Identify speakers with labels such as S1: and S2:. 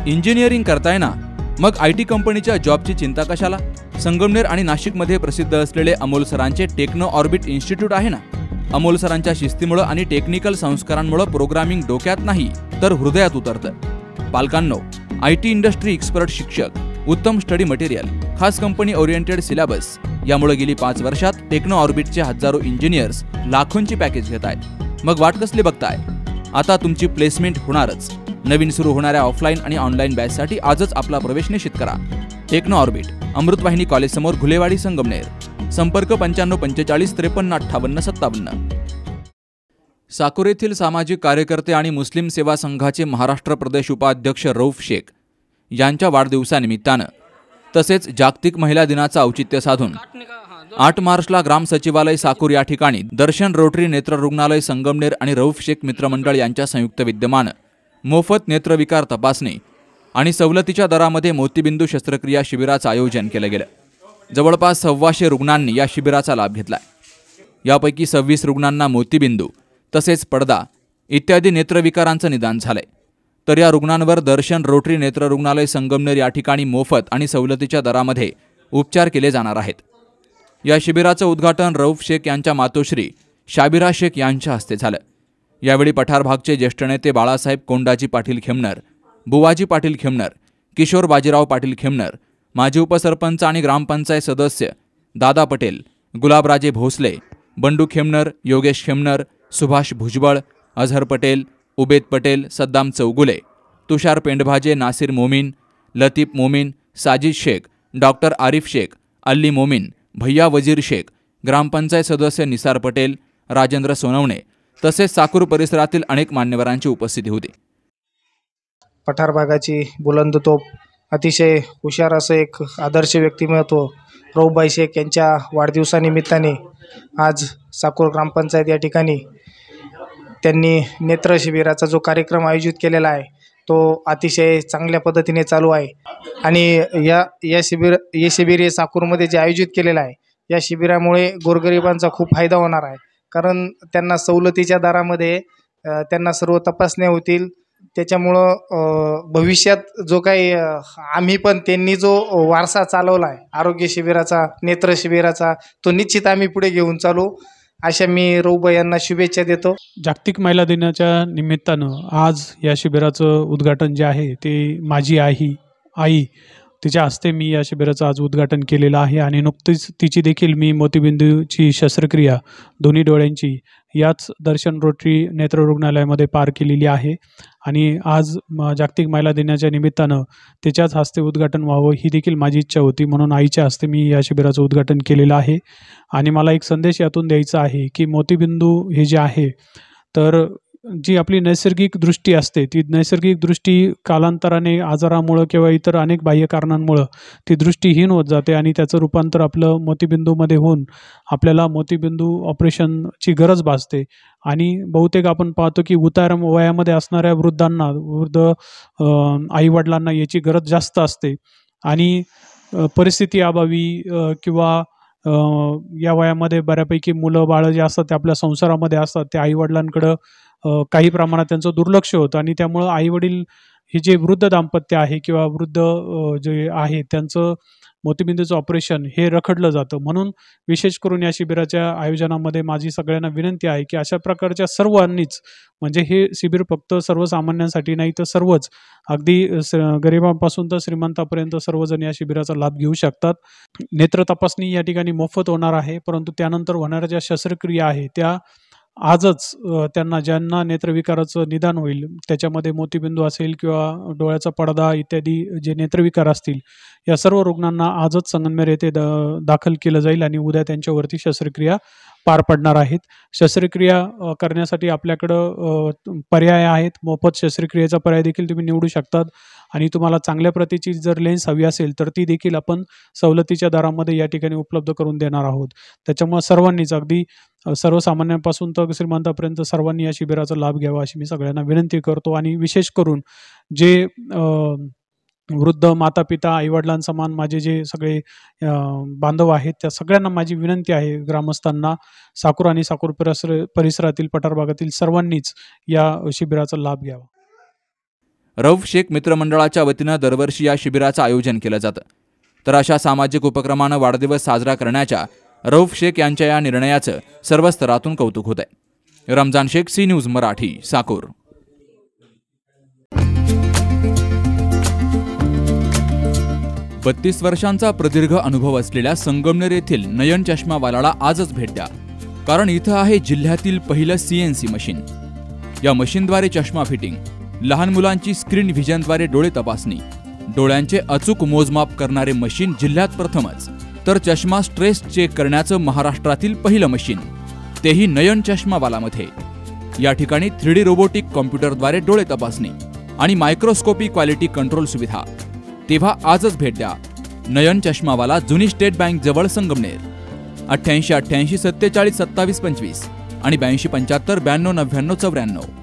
S1: Engineering करताय ना, मग IT कंपनीच्या जॉबची चिंता कशाला? संगमनेर आणि नाशिकमध्ये प्रसिद्ध असलेले अमोल सरांचे टेक्नो ऑर्बिट इन्स्टिट्यूट आहे ना. अमोल सरांच्या शिस्तीमुळे आणि टेक्निकल संस्कारांमुळे प्रोग्रामिंग डोक्यात नाही तर हृदयात उतरतं. पालकांनो, IT इंडस्ट्री एक्सपर्ट शिक्षक, उत्तम स्टडी मटेरियल, खास कंपनी ओरिएंटेड सिलेबस यामुळे गेली 5 वर्षात टेक्नो ऑर्बिटचे हजारो इंजिनियर्स लाखोंची पॅकेज घेत आहेत. मग वाट कसली बघताय? आता तुमची प्लेसमेंट होणारच. नवीन सुरू होणाऱ्या ऑफलाईन आणि ऑनलाईन बॅचसाठी आजच आपला प्रवेश निश्चित करा. टेक्नो ऑर्बिट, अमृतवाहिनी कॉलेज समोर, घुलेवाडी, संगमनेर. संपर्क 9545 53 58 57. साकूर येथील सामाजिक कार्यकर्ते आणि मुस्लिम सेवा संघाचे महाराष्ट्र प्रदेश उपाध्यक्ष रऊफ शेख यांच्या वाढदिवसानिमित्तानं तसेच जागतिक महिला दिनाचं औचित्य साधून 8 मार्चला ग्राम सचिवालय साकूर या ठिकाणी दर्शन रोटरी नेत्र रुग्णालय संगमनेर आणि रऊफ शेख मित्रमंडळ यांच्या संयुक्त विद्यमानं मोफत नेत्रविकार तपासणी आणि सवलतीच्या दरामध्ये मोतीबिंदू शस्त्रक्रिया शिबिराचं आयोजन केलं गेलं. जवळपास 1,200 रुग्णांनी या शिबिराचा लाभ घेतलाय. यापैकी 26 रुग्णांना मोतीबिंदू तसेच पडदा इत्यादी नेत्रविकारांचं निदान झालंय. तर या रुग्णांवर दर्शन रोटरी नेत्र रुग्णालय संगमनेर या ठिकाणी मोफत आणि सवलतीच्या दरामध्ये उपचार केले जाणार आहेत. या शिबिराचं उद्घाटन रऊफ शेख यांच्या मातोश्री शाबिरा शेख यांच्या हस्ते झालं. यावेळी पठार भागचे ज्येष्ठ नेते बाळासाहेब कोंडाजी पाटील खेमनर, बुवाजी पाटील खेमनर, किशोर बाजीराव पाटील खेमनर, माजी उपसरपंच आणि ग्रामपंचायत सदस्य दादा पटेल, गुलाबराजे भोसले, बंडू खेमनर, योगेश खेमनर, सुभाष भुजबळ, अझहर पटेल, उबेद पटेल, सद्दाम चौगुले, तुषार पेंडभाजे, नासिर मोमीन, लतीफ मोमीन, साजिद शेख, डॉक्टर आरिफ शेख, अल्ली मोमीन, भैया वजीर शेख, ग्रामपंचायत सदस्य निसार पटेल, राजेंद्र सोनवणे तसेच साकूर परिसरातील अनेक मान्यवरांची उपस्थिती होती.
S2: पठार भागाची बुलंद तोप, अतिशय हुशार असं एक आदर्श व्यक्तिमत्व रऊफबाई शेख यांच्या वाढदिवसानिमित्ताने आज साकूर ग्रामपंचायत या ठिकाणी त्यांनी नेत्र शिबिराचा जो कार्यक्रम आयोजित केलेला आहे तो अतिशय चांगल्या पद्धतीने चालू आहे. आणि या शिबिर हे साकूरमध्ये जे आयोजित केलेलं आहे या शिबिरामुळे गोरगरिबांचा खूप फायदा होणार आहे. कारण त्यांना सवलतीच्या दरामध्ये त्यांना सर्व तपासण्या होतील. त्याच्यामुळं भविष्यात जो काही आम्ही पण त्यांनी जो वारसा चालवला आहे आरोग्य शिबिराचा, नेत्र शिबिराचा, तो निश्चित आम्ही पुढे घेऊन चालू, अशा मी रऊफबाई यांना शुभेच्छा देतो.
S3: जागतिक महिला दिनाच्या निमित्तानं आज या शिबिराचं उद्घाटन जे आहे ते माझी आई तिच्या हस्ते मी या शिबिराचं आज उद्घाटन केलेलं आहे. आणि नुकतीच तिची देखील मी मोतीबिंदूची शस्त्रक्रिया दोन्ही डोळ्यांची याच दर्शन रोटरी नेत्र रुग्णालयामध्ये पार केलेली आहे. आणि आज जागतिक महिला दिनाच्या निमित्तानं तिच्याच हस्ते उद्घाटन व्हावं ही देखील माझी इच्छा होती, म्हणून आईच्या हस्ते मी या शिबिराचं उद्घाटन केलेलं आहे. आणि मला एक संदेश यातून द्यायचा आहे की मोतीबिंदू हे जे आहे तर जी आपली नैसर्गिक दृष्टी असते ती नैसर्गिक दृष्टी कालांतराने आजारामुळं किंवा इतर अनेक बाह्य कारणांमुळं ती दृष्टीहीन होत जाते आणि त्याचं रूपांतर आपलं मोतीबिंदूमध्ये होऊन आपल्याला मोतीबिंदू ऑपरेशनची गरज भासते. आणि बहुतेक आपण पाहतो की उतार वयामध्ये असणाऱ्या वृद्ध आईवडिलांना याची गरज जास्त असते. आणि परिस्थिती अभावी किंवा या वयामध्ये बऱ्यापैकी मुलं बाळं जे असतात ते आपल्या संसारामध्ये असतात, ते आईवडिलांकडं काही प्रमाणात त्यांचं दुर्लक्ष होतं. आणि त्यामुळं आईवडील हे जे वृद्ध दाम्पत्य आहे किंवा वृद्ध जे आहे त्यांचं मोतीबिंदूचं ऑपरेशन हे रखडलं जातं. म्हणून विशेष करून या शिबिराच्या आयोजनामध्ये माझी सगळ्यांना विनंती आहे की अशा प्रकारच्या सर्वांनीच, म्हणजे हे शिबिर फक्त सर्वसामान्यांसाठी नाही तर सर्वच अगदी गरिबांपासून तर श्रीमंतापर्यंत सर्वजण या शिबिराचा लाभ घेऊ शकतात. नेत्र तपासणी या ठिकाणी मोफत होणार आहे, परंतु त्यानंतर होणाऱ्या ज्या शस्त्रक्रिया आहे त्या आजच त्यांना ज्यांना नेत्रविकाराचं निदान होईल त्याच्यामध्ये मोतीबिंदू असेल किंवा डोळ्याचा पडदा इत्यादी जे नेत्रविकार असतील या सर्व रुग्णांना आजच संगमनेर येथे दाखल केलं जाईल आणि उद्या त्यांच्यावरती शस्त्रक्रिया पार पडणार आहेत. शस्त्रक्रिया करण्यासाठी आपल्याकडं पर्याय आहेत. मोफत शस्त्रक्रियेचा पर्याय देखील तुम्ही निवडू शकतात. आणि तुम्हाला चांगल्या प्रतीची जर लेन्स हवी असेल तर ती देखील आपण सवलतीच्या दरामध्ये या ठिकाणी उपलब्ध करून देणार आहोत. त्याच्यामुळे सर्वांनीच अगदी सर्वसामान्यांपासून तर श्रीमंतापर्यंत सर्वांनी या शिबिराचा लाभ घ्यावा अशी मी सगळ्यांना विनंती करतो. आणि विशेष करून जे वृद्ध माता पिता आईवडिलांसमान माझे जे सगळे बांधव आहेत त्या सगळ्यांना माझी विनंती आहे, ग्रामस्थांना, साकूर आणि साकूर परिसरातील पठार भागातील सर्वांनीच या शिबिराचा लाभ घ्यावा.
S1: रऊफ शेख मित्रमंडळाच्या वतीनं दरवर्षी या शिबिराचं आयोजन केलं जातं. तर अशा सामाजिक उपक्रमानं वाढदिवस साजरा करण्याच्या रऊफ शेख यांच्या या निर्णयाचं सर्व स्तरातून कौतुक होत आहे. Ramzan Shaikh, C news Marathi, Sakur. 32 वर्षांचा प्रदीर्घ अनुभव असलेल्या संगमनेर येथील नयन चष्मावालाला आजच भेट द्या, कारण इथं आहे जिल्ह्यातील पहिलं CNC मशीन. या मशीनद्वारे चष्मा फिटिंग, लहान मुलांची स्क्रीन व्हिजनद्वारे डोळे तपासणी, डोळ्यांचे अचूक मोजमाप करणारे मशीन जिल्ह्यात प्रथमच, तर चष्मा स्ट्रेस चेक करण्याचं महाराष्ट्रातील पहिलं मशीन, तेही नयन चष्मावालामध्ये. या ठिकाणी 3D रोबोटिक कॉम्प्युटरद्वारे डोळे तपासणी आणि मायक्रोस्कोपी क्वालिटी कंट्रोल सुविधा. तेव्हा आजच भेट द्या नयन चष्मावाला, जुनी स्टेट बँक जवळ, संगमनेर. 88 88 47 27 25 आणि 82 75 92 99 94.